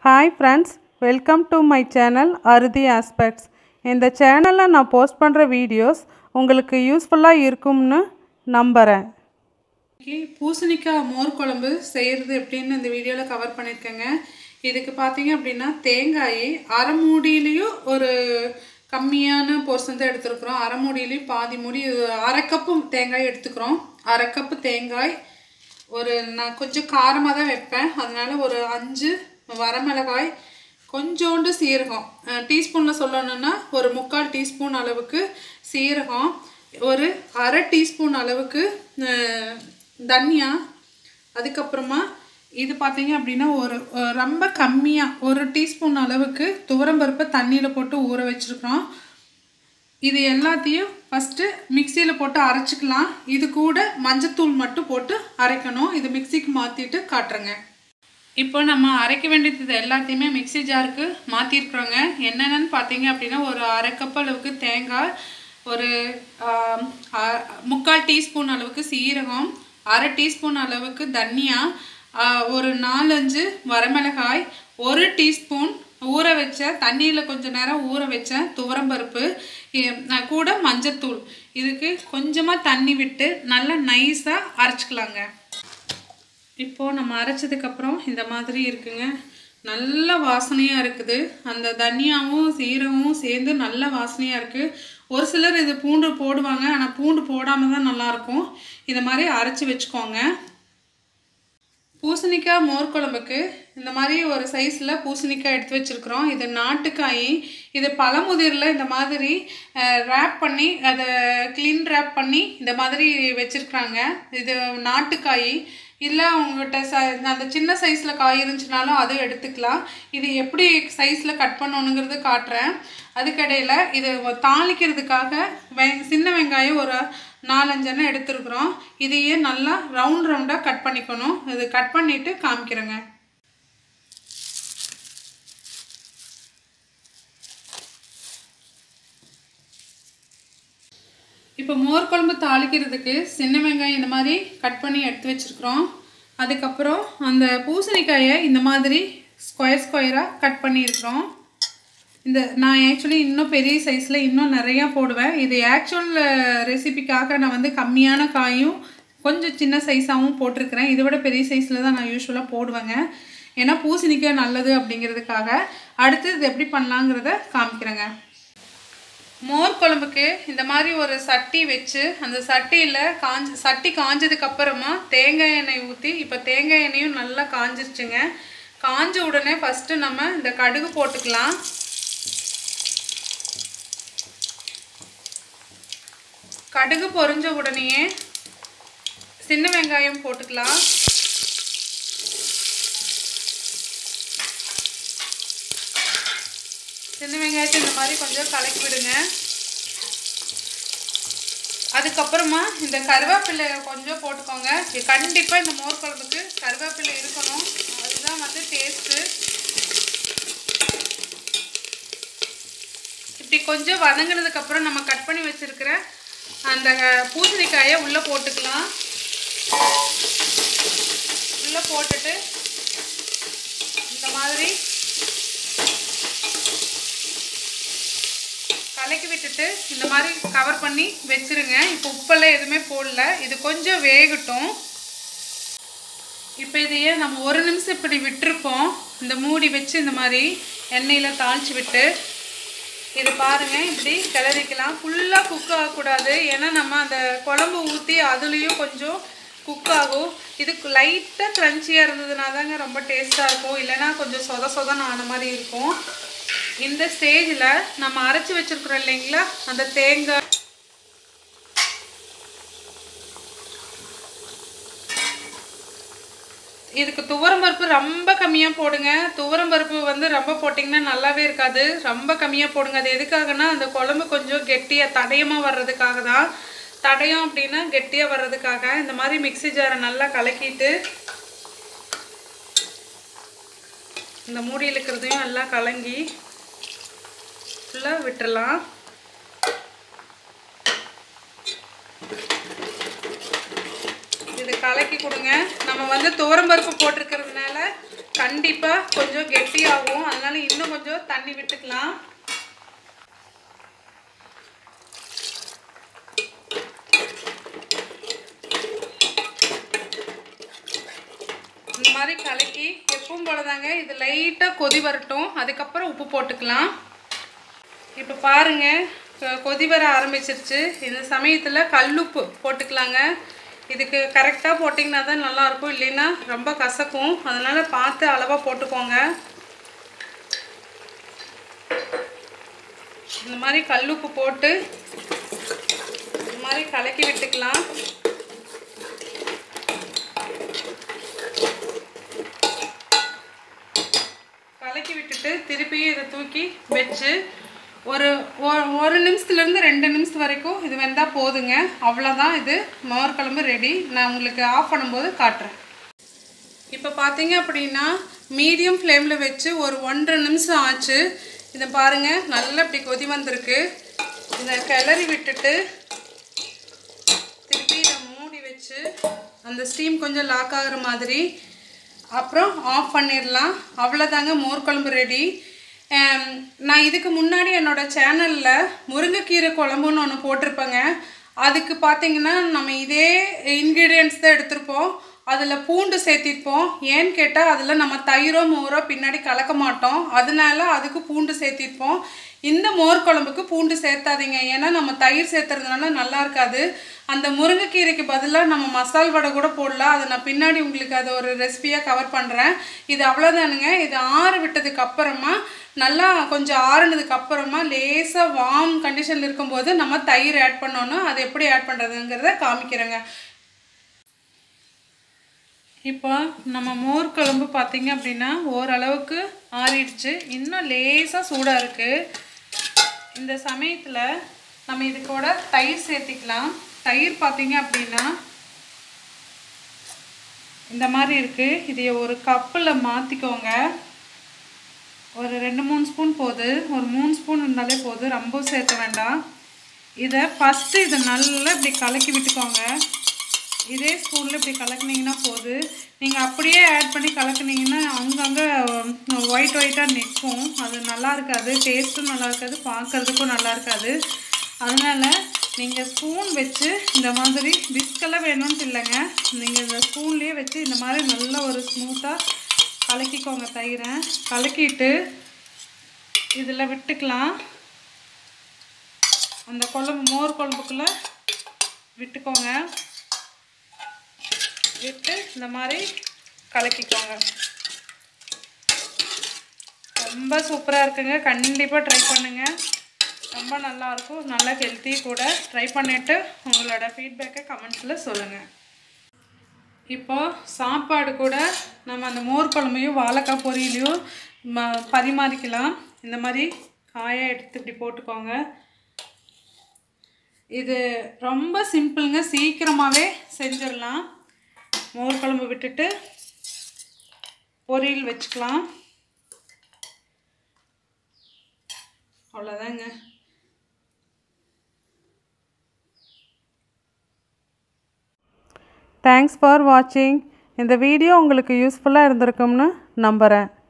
Hi friends, welcome to my channel Aruthi Aspects. இந்த சேனல்ல நான் போஸ்ட் பண்ற வீடியோஸ் உங்களுக்கு யூஸ்ஃபுல்லா இருக்கும்னு நம்புறேன். பூசணிக்காய் மோர் குழம்பு செய்யிறது எப்படின்னு இந்த வீடியோல கவர் பண்ணிருக்கேங்க. இதுக்கு பாத்தீங்க அப்படினா தேங்காய் அரை மூடியிலயும் ஒரு கம்மியான போர்ஷன் தான் எடுத்துக்கறோம். அரை மூடியிலயும் பாதி மூடி அரை கப் தேங்காய் எடுத்துக்கறோம். அரை கப் தேங்காய் ஒரு நான் கொஞ்சம் காரமா தான் வைப்பேன். அதனால ஒரு 5 வரமிளகாய் கொஞ்சோண்டு சீரகம் டீஸ்பூன்ல சொல்லணும்னா ஒரு 1/4 டீஸ்பூன் அளவுக்கு சீரகம் ஒரு அரை டீஸ்பூன் அளவுக்கு தனியா அதுக்கு அப்புறமா இது பாத்தீங்க அப்படினா ஒரு ரொம்ப கம்மியா ஒரு டீஸ்பூன் அளவுக்கு துவரம்பருப்பு தண்ணியில போட்டு ஊற வச்சிருக்கோம். இது எல்லாத்தையும் ஃபர்ஸ்ட் மிக்ஸில போட்டு அரைச்சுக்கலாம். இது கூட மஞ்சள் மட்டும் போட்டு அரைக்கணும். இது மிக்ஸிக்கு மாத்திட்டு காட்றேங்க. இப்போ நம்ம அரைக்க வேண்டியது எல்லாத்தையுமே மிக்ஸி ஜாருக்கு மாத்திருக்கோங்க. என்னென்னன்னு பாத்தீங்க அப்படினா ஒரு அரை கப் அளவுக்கு தேங்காய், ஒரு 1/4 டீஸ்பூன் அளவுக்கு சீரகம், அரை டீஸ்பூன் அளவுக்கு தனியா, ஒரு 4-5 வரமிளகாய், ஒரு டீஸ்பூன் ஊற வச்ச தண்ணியில கொஞ்ச நேரம் ஊற வச்ச துவரம்பருப்பு, கூட மஞ்சத்தூள். இதுக்கு கொஞ்சமா தண்ணி விட்டு நல்லா நைஸா அரைச்சுக்கலாங்க. இப்போ நம்ம அரைச்சதுக்கு அப்புறம் இந்த மாதிரி இருக்குங்க. நல்ல வாசனையா இருக்குது. அந்த தனியாவும் சீரகமும் சேர்ந்து நல்ல வாசனையா இருக்கு. ஒரு சிலர் இது பூண்டு போடுவாங்க. ஆனா பூண்டு போடாம தான் நல்லா இருக்கும். இந்த மாதிரி அரைச்சு வெச்சுக்கோங்க. பூசணிக்காய் மோர் குழம்புக்கு இந்த மாதிரி ஒரு சைஸ்ல பூசணிக்காய் எடுத்து வச்சிருக்கோம். இது நாட்டுக்காய். இது பழமுதிர்ல இந்த மாதிரி ராப் பண்ணி அதை க்ளீன் ராப் பண்ணி இந்த மாதிரி வச்சிருக்காங்க. இது நாட்டுக்காய். இல்ல உங்ககிட்ட அந்த சின்ன சைஸ்ல காய் இருந்துச்சுனாலும் அதை எடுத்துக்கலாம். இது எப்படி சைஸ்ல கட் பண்ணணும்ங்கிறது காட்டுறேன். அதுக்கடையில இது தாளிக்கிறதுக்காக சின்ன வெங்காயம் ஒரு 4-5 எடுத்துருக்குறோம். இதையே நல்லா ரவுண்டா கட் பண்ணிக்கணும். இது கட் பண்ணிட்டு காமிக்கிறேங்க. இப்போ மோர் குழம்பு தாளிக்கிறதுக்கு சின்ன வெங்காயம் இந்த மாதிரி கட் பண்ணி எடுத்து வச்சிருக்கிறோம். அதுக்கப்புறம் அந்த பூசணிக்காயை இந்த மாதிரி ஸ்கொயரா கட் பண்ணியிருக்கிறோம். இந்த நான் ஆக்சுவலி இன்னும் பெரிய சைஸ்ல இன்னும் நிறைய போடுவேன். இது ஆக்சுவல் ரெசிபிக்காக நான் வந்து கம்மியான காயும் கொஞ்சம் சின்ன சைஸாகவும் போட்டிருக்கிறேன். இதை விட பெரிய சைஸ்ல தான் நான் யூஸ்வலாக போடுவேங்க. ஏன்னா பூசணிக்காய் நல்லது அப்படிங்கிறதுக்காக. அடுத்து இது எப்படி பண்ணலாங்கிறத காமிக்கிறேங்க. மோர் குழம்புக்கு இந்த மாதிரி ஒரு சட்டி வச்சு அந்த சட்டியில் சட்டி காஞ்சதுக்கு அப்புறமா தேங்காய் எண்ணெய் ஊற்றி, இப்போ தேங்காய் எண்ணெயும் நல்லா காஞ்சிருச்சுங்க. காஞ்ச உடனே ஃபஸ்ட்டு நம்ம இந்த கடுகு போட்டுக்கலாம். கடுகு பொரிஞ்ச உடனேயே சின்ன வெங்காயம் போட்டுக்கலாம். சின்ன வெங்காயத்தை இந்த மாதிரி கொஞ்சம் கலக்கி விடுங்க. அதுக்கப்புறமா இந்த கருவேப்பிலை கொஞ்சம் போட்டுக்கோங்க. கண்டிப்பாக இந்த மோர் குழம்புக்கு கருவேப்பிலை இருக்கணும். அதுதான் வந்து டேஸ்ட்டு. இப்படி கொஞ்சம் வதங்கினதுக்கப்புறம் நம்ம கட் பண்ணி வச்சிருக்கிற அந்த பூசணிக்காயை உள்ளே போட்டுக்கலாம். உள்ளே போட்டுட்டு இந்த மாதிரி கலக்கி விட்டுட்டு இந்த மாதிரி கவர் பண்ணி வச்சிருங்க. இப்போ உப்பெல்லாம் எதுவுமே போடல. இது கொஞ்சம் வேகட்டும். இப்போ இதையே நம்ம ஒரு நிமிஷம் இப்படி விட்டுருப்போம். இந்த மூடி வச்சு இந்த மாதிரி எண்ணெயில் தாளிச்சு விட்டு இது பாருங்க இப்படி கிளறிக்கலாம். ஃபுல்லாக குக் ஆகக்கூடாது. ஏன்னா நம்ம அந்த குழம்பு ஊற்றி அதுலேயும் கொஞ்சம் குக் ஆகும். இதுக்கு லைட்டாக க்ரன்ச்சியாக இருந்ததுனா தாங்க ரொம்ப டேஸ்ட்டாக இருக்கும். இல்லைன்னா கொஞ்சம் சொதன்னு ஆன மாதிரி இருக்கும். இந்த ஸ்டேஜில் நம்ம அரைச்சி வச்சிருக்கிறோம் இல்லைங்களா அந்த தேங்காய், இதுக்கு துவரம்பருப்பு ரொம்ப கம்மியாக போடுங்க. துவரம்பருப்பு வந்து ரொம்ப போட்டிங்கன்னா நல்லாவே இருக்காது. ரொம்ப கம்மியாக போடுங்க. அது எதுக்காகனா அந்த குழம்பு கொஞ்சம் கெட்டியாக தடயமாக வர்றதுக்காக தான். தடயம் அப்படின்னா கெட்டியாக வர்றதுக்காக. இந்த மாதிரி மிக்ஸி ஜாரை நல்லா கலக்கிட்டு இந்த மூடியில் இருக்கிறதையும் நல்லா கலங்கி ஃபுல்லாக விட்டுறலாம். இது கலக்கி கொடுங்க. நம்ம வந்து துவரம்பருப்பு போட்டிருக்கிறதுனால கண்டிப்பாக கொஞ்சம் கெட்டியாகும். அதனால இன்னும் கொஞ்சம் தண்ணி விட்டுக்கலாம். இந்த மாதிரி கலக்கி எப்பவும் போலதாங்க இது லைட்டாக கொதி வரட்டும். அதுக்கப்புறம் உப்பு போட்டுக்கலாம். இப்போ பாருங்க கொதி வர ஆரம்பிச்சிருச்சு. இந்த சமயத்தில் கல்லுப்பு போட்டுக்கலாங்க. இதுக்கு கரெக்டாக போட்டிங்கன்னா தான் நல்லாயிருக்கும், இல்லைன்னா ரொம்ப கசக்கும். அதனால் பார்த்து அளவாக போட்டுக்கோங்க. இந்த மாதிரி கல்லுப்பு போட்டு இந்த மாதிரி கலக்கி விட்டுக்கலாம். கலக்கி விட்டுட்டு திருப்பி இதை தூக்கி வச்சு ஒரு நிமிஷத்துலேருந்து 2 நிமிஷம் வரைக்கும் இது வெந்தால் போதுங்க. அவ்வளோதான், இது மோர் குழம்பு ரெடி. நான் உங்களுக்கு ஆஃப் பண்ணும்போது காட்டுறேன். இப்போ பார்த்தீங்க அப்படின்னா மீடியம் ஃப்ளேமில் வச்சு ஒரு 1.5 நிமிஷம் ஆச்சு. இதை பாருங்கள், நல்லா இப்படி கொதி வந்திருக்கு. இதை கிளறி விட்டுட்டு திருப்பி இதை மூடி வச்சு அந்த ஸ்டீம் கொஞ்சம் லாக் ஆகிற மாதிரி அப்புறம் ஆஃப் பண்ணிடலாம். அவ்வளோதாங்க, மோர் குழம்பு ரெடி. நான் இதுக்கு முன்னாடி என்னோடய சேனலில் முருங்கைக்கீரை குழம்புன்னு ஒன்று போட்டிருப்பேங்க. அதுக்கு பார்த்திங்கன்னா நம்ம இதே இன்க்ரீடியன்ட்ஸ் தான் எடுத்திருப்போம். அதில் பூண்டு சேர்த்திருப்போம். ஏன்னு கேட்டால் அதில் நம்ம தயிரோ மோரோ பின்னாடி கலக்க மாட்டோம். அதனால அதுக்கு பூண்டு சேர்த்திருப்போம். இந்த மோர் குழம்புக்கு பூண்டு சேர்த்தாதீங்க, ஏன்னா நம்ம தயிர் சேர்த்துறதுனால நல்லா இருக்காது. அந்த முருங்கைக்கீரைக்கு பதிலாக நம்ம மசால் வடை கூட போடலாம். அதை நான் பின்னாடி உங்களுக்கு அதை ஒரு ரெசிபியாக கவர் பண்ணுறேன். இது அவ்வளோதானுங்க. இது ஆற விட்டதுக்கு அப்புறமா நல்லா கொஞ்சம் ஆறுனதுக்கு அப்புறமா லேசாக வார்ம் கண்டிஷனில் இருக்கும்போது நம்ம தயிர் ஆட் பண்ணணும். அது எப்படி ஆட் பண்ணுறதுங்கிறத காமிக்கிறேங்க. இப்போ நம்ம மோர் குழம்பு பார்த்திங்க அப்படின்னா ஓரளவுக்கு ஆறிடுச்சு. இன்னும் லேசாக சூடாக இருக்குது. இந்த சமயத்தில் நம்ம இது கூட தயிர் சேர்த்திக்கலாம். தயிர் பார்த்திங்க அப்படின்னா இந்த மாதிரி இருக்குது. இதை ஒரு கப்பில் மாற்றிக்கோங்க. ஒரு 2-3 ஸ்பூன் போது, ஒரு 3 ஸ்பூன் இருந்தாலே போதும், ரொம்ப சேர்த்த வேண்டாம். இதை ஃபஸ்ட்டு இதை நல்லா இப்படி கலக்கி விட்டுக்கோங்க. இதே ஸ்பூனில் இப்படி கலக்குனிங்கன்னா போதும். நீங்கள் அப்படியே ஆட் பண்ணி கலக்குனிங்கன்னா அங்கங்கே ஒயிட்டாக நிற்கும். அது நல்லா இருக்காது, டேஸ்ட்டும் நல்லா இருக்காது, பார்க்குறதுக்கும் நல்லா இருக்காது. அதனால் நீங்கள் ஸ்பூன் வச்சு இந்த மாதிரி விஸ்கெல்லாம் வேணும்னு இல்லைங்க, நீங்கள் இந்த ஸ்பூன்லேயே வச்சு இந்த மாதிரி நல்லா ஒரு ஸ்மூத்தாக கலக்கிக்கோங்க. தயிரை கலக்கிட்டு இதில் விட்டுக்கலாம். அந்த குழம்பு மோர் குழம்புக்குள்ளே விட்டுக்கோங்க. விட்டு இந்த மாதிரி கலக்கிக்கோங்க. ரொம்ப சூப்பராக இருக்குங்க. கண்டிப்பாக ட்ரை பண்ணுங்கள். ரொம்ப நல்லாயிருக்கும், நல்லா ஹெல்த்தி கூட. ட்ரை பண்ணிவிட்டு உங்களோட ஃபீட்பேக்கை கமெண்ட்ஸில் சொல்லுங்கள். இப்போது சாப்பாடு கூட நம்ம அந்த மோர் குழம்பையும் வாழைக்காய் பொரியலையும் பரிமாறிக்கலாம். இந்த மாதிரி காயை எடுத்து இப்படி போட்டுக்கோங்க. இது ரொம்ப சிம்பிளுங்க, சீக்கிரமாகவே செஞ்சிடலாம். மோர் குழம்பு விட்டுட்டு பொரியல் வச்சுக்கலாம். அவ்வளோதாங்க. தேங்க்ஸ் ஃபார் வாட்சிங். இந்த வீடியோ உங்களுக்கு யூஸ்ஃபுல்லாக இருந்திருக்கும்னு நம்புகிறேன்.